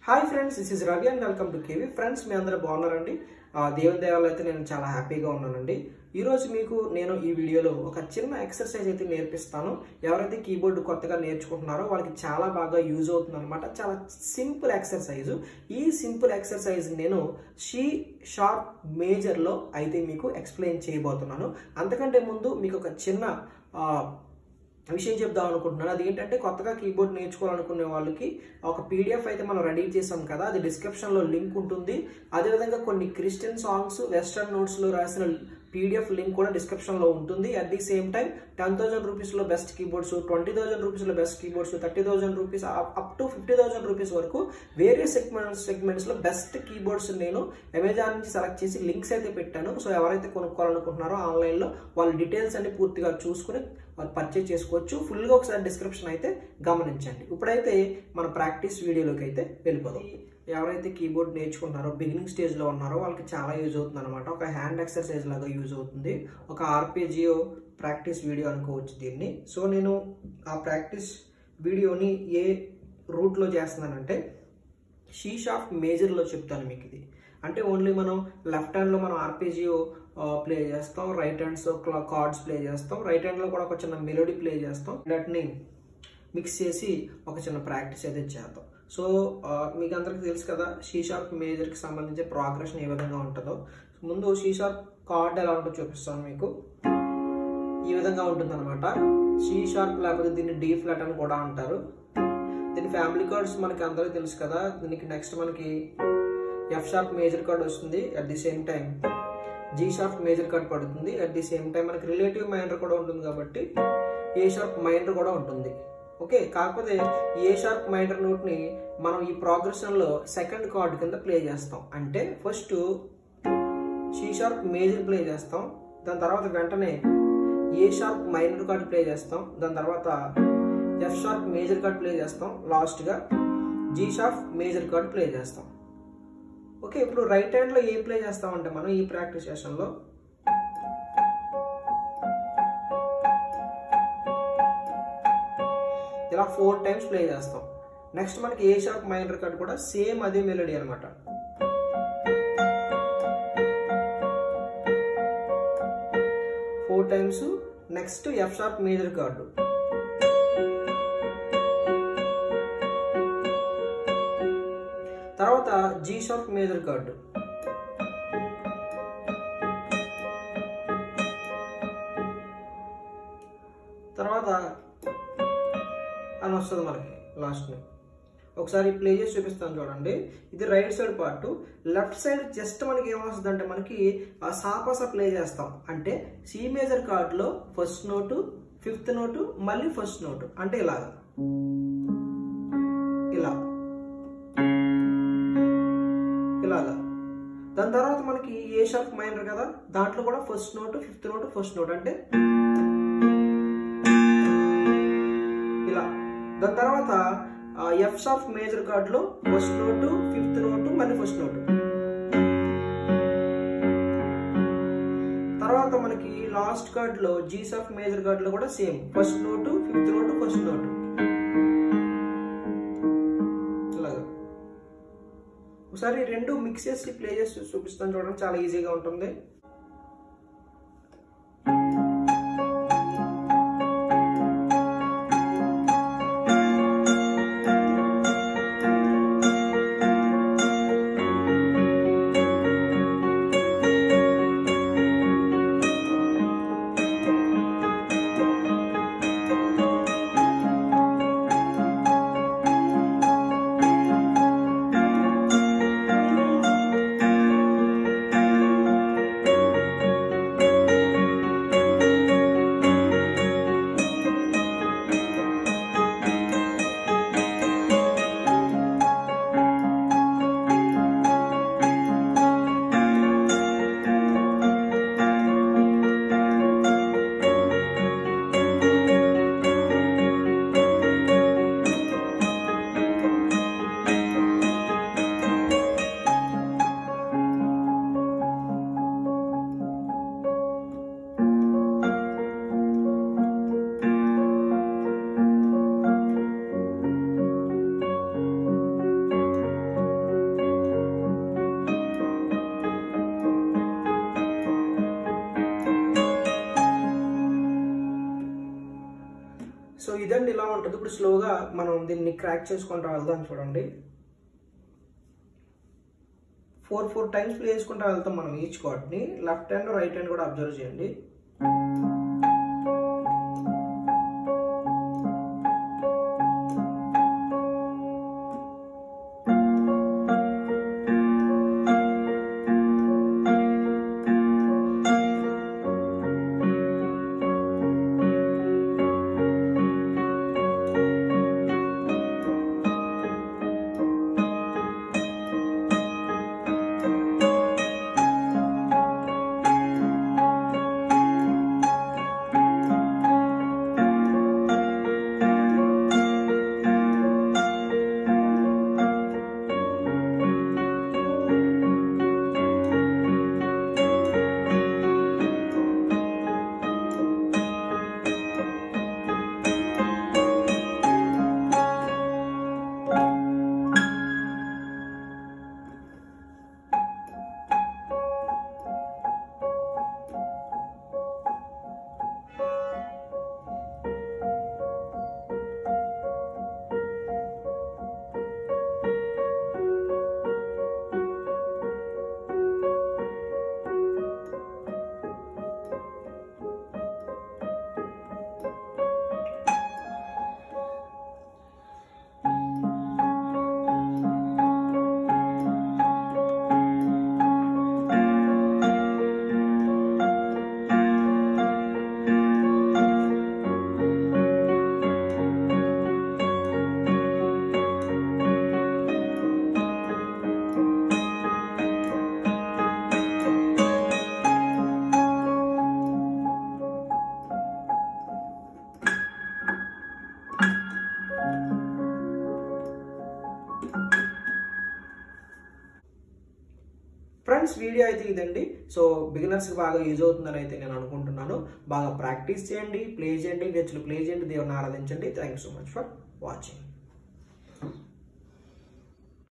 Hi friends, this is Ravi and welcome to KV. Friends, మీ అందరూ బాగున్నారండి? దేవుని దయవల్ల అయితే నేను చాలా హ్యాపీగా ఉన్నానండి. ఈరోజు మీకు నేను ఈ వీడియోలో ఒక చిన్న ఎక్సర్సైజ్ అయితే నేర్పిస్తాను. ఎవరైతే కీబోర్డ్ కొత్తగా నేర్చుకుంటున్నారో వాళ్ళకి చాలా బాగా యూజ్ అవుతుంది అనమాట. చాలా సింపుల్ ఎక్సర్సైజ్. ఈ సింపుల్ ఎక్సర్సైజ్ నేను షీ షార్ప్ మేజర్లో అయితే మీకు ఎక్స్ప్లెయిన్ చేయబోతున్నాను. అంతకంటే ముందు మీకు ఒక చిన్న విషయం చెప్దాం అనుకుంటున్నాను. అది ఏంటంటే, కొత్తగా కీబోర్డ్ నేర్చుకోవాలనుకునే వాళ్ళకి ఒక పీడిఎఫ్ అయితే మనం రెడీ చేసాం కదా, అది డిస్క్రిప్షన్లో లింక్ ఉంటుంది. అదేవిధంగా కొన్ని క్రిస్టియన్ సాంగ్స్ వెస్టర్న్ నోట్స్లో రాసిన పీడిఎఫ్ లింక్ కూడా డిస్క్రిప్షన్లో ఉంటుంది. అట్ ది సేమ్ టైం 10,000 రూపీస్లో బెస్ట్ కీబోర్డ్స్, 20,000 రూపీస్లో best keyboards, 30,000 rupees up to 50,000 rupees వరకు వేరే సెగ్మెంట్స్లో బెస్ట్ కీబోర్డ్స్ నేను అమెజాన్ నుంచి సెలెక్ట్ చేసి లింక్స్ అయితే పెట్టాను. సో ఎవరైతే కొనుక్కోవాలనుకుంటున్నారో ఆన్లైన్లో వాళ్ళ డీటెయిల్స్ అన్ని పూర్తిగా చూసుకుని వాళ్ళు పర్చేజ్ చేసుకోవచ్చు. ఫుల్గా ఒకసారి డిస్క్రిప్షన్ అయితే గమనించండి. ఇప్పుడైతే మన ప్రాక్టీస్ వీడియోలోకి అయితే వెళ్ళిపోదాం. ఎవరైతే కీబోర్డ్ నేర్చుకుంటారో, బిగినింగ్ స్టేజ్లో ఉన్నారో వాళ్ళకి చాలా యూజ్ అవుతుంది అనమాట. ఒక హ్యాండ్ ఎక్సర్సైజ్ లాగా యూజ్ అవుతుంది. ఒక ఆర్పేజియో ప్రాక్టీస్ వీడియో అనుకోవచ్చు దీన్ని. సో నేను ఆ ప్రాక్టీస్ వీడియోని ఏ రూట్లో చేస్తున్నానంటే షీ షార్ప్ మేజర్లో చెప్తాను మీకు. ఇది అంటే ఓన్లీ మనం లెఫ్ట్ హ్యాండ్లో మనం ఆర్పేజియో ప్లే చేస్తాం, రైట్ హ్యాండ్స్ కార్డ్స్ ప్లే చేస్తాం, రైట్ హ్యాండ్లో కూడా ఒక చిన్న మెలోడీ ప్లే చేస్తాం. వాటిని మిక్స్ చేసి ఒక చిన్న ప్రాక్టీస్ అయితే చేద్దాం. సో మీకు అందరికీ తెలుసు కదా, షీ షార్ప్ మేజర్కి సంబంధించి ప్రోగ్రెషన్ ఏ విధంగా ఉంటుందో. ముందు షీ షార్ప్ కార్డ్ ఎలా ఉంటుందో చూపిస్తాను మీకు. ఈ విధంగా ఉంటుంది అనమాట. షీ షార్ప్, లేకపోతే దీన్ని డీ ఫ్లాట్ అని కూడా అంటారు. దీని ఫ్యామిలీ కార్డ్స్ మనకి అందరికీ తెలుసు కదా. దీనికి నెక్స్ట్ మనకి ఎఫ్ షార్ప్ మేజర్ కార్డ్ వస్తుంది. At the same time G sharp major chord పడుతుంది. అట్ ది సేమ్ టైం మనకి రిలేటివ్ మైనర్ కూడా ఉంటుంది కాబట్టి ఏ షార్ప్ మైనర్ కూడా ఉంటుంది. ఓకే, కాకపోతే ఏ షార్ప్ మైనర్ నోట్ని మనం ఈ ప్రోగ్రెషన్లో సెకండ్ కార్డ్ కింద ప్లే చేస్తాం. అంటే first C sharp major play చేస్తాం, దాని తర్వాత వెంటనే A sharp minor chord play చేస్తాం, దాని తర్వాత F sharp major chord play చేస్తాం, లాస్ట్గా G sharp major chord play చేస్తాం. ఓకే, ఇప్పుడు రైట్ హ్యాండ్లో ఏం ప్లే చేస్తామంటే మనం ఈ ప్రాక్టీస్ సెషన్లో ఇలా 4 టైమ్స్ ప్లే చేస్తాం. నెక్స్ట్ మనకి ఏ షార్ప్ మైనర్ కార్డ్ కూడా సేమ్ అదే మెలోడీ అనమాట. Four times. Next F sharp major chord, తర్వాత జీ షార్ప్ మేజర్ కార్డు, తర్వాత అని వస్తుంది మనకి లాస్ట్. ఒకసారి ప్లే చేసి చూపిస్తాను చూడండి. ఇది right side part. Left side just మనకి ఏమొస్తుంది అంటే మనకి సాపస ప్లే చేస్తాం. అంటే సి మేజర్ కార్డులో ఫస్ట్ నోటు, ఫిఫ్త్ నోటు, మళ్ళీ ఫస్ట్ నోటు. అంటే ఇలాగా ఇలాగా. దాని తర్వాత మనకి ఏ షార్ప్ మైనర్ కదా, దాంట్లో కూడా first note, fifth note, first note. అంటే ఇలా. దాని తర్వాత ఎఫ్ షార్ప్ మేజర్ కార్డులో ఫస్ట్ నోటు, ఫిఫ్త్ నోటు, మళ్ళీ ఫస్ట్ నోటు. తర్వాత మనకి లాస్ట్ కార్డులో జీ షార్ప్ మేజర్ కార్డులో కూడా same first note, fifth note, first note. ఇలాగా ఒకసారి రెండు మిక్స్ చేసి ప్లే చేసి చూపిస్తాను చూడండి. చాలా ఈజీగా ఉంటుంది. ఇప్పుడు స్లోగా మనం దీన్ని క్రాక్ చేసుకుంటూ వెళ్దాం. చూడండి, 4 టైమ్స్ ప్లే చేసుకుంటూ వెళ్తాం మనం ఈచ్ కార్డ్ని. లెఫ్ట్ హ్యాండ్ రైట్ హ్యాండ్ కూడా అబ్జర్వ్ చేయండి. ఫ్రెండ్స్, వీడియో అయితే ఇదండి. సో బిగినర్స్కి బాగా యూజ్ అవుతుందని అయితే నేను అనుకుంటున్నాను. బాగా ప్రాక్టీస్ చేయండి, ప్లే చేయండి, నేర్చులు ప్లే చేయండి, దేవుని ఆరాధించండి. Thank you so much for watching.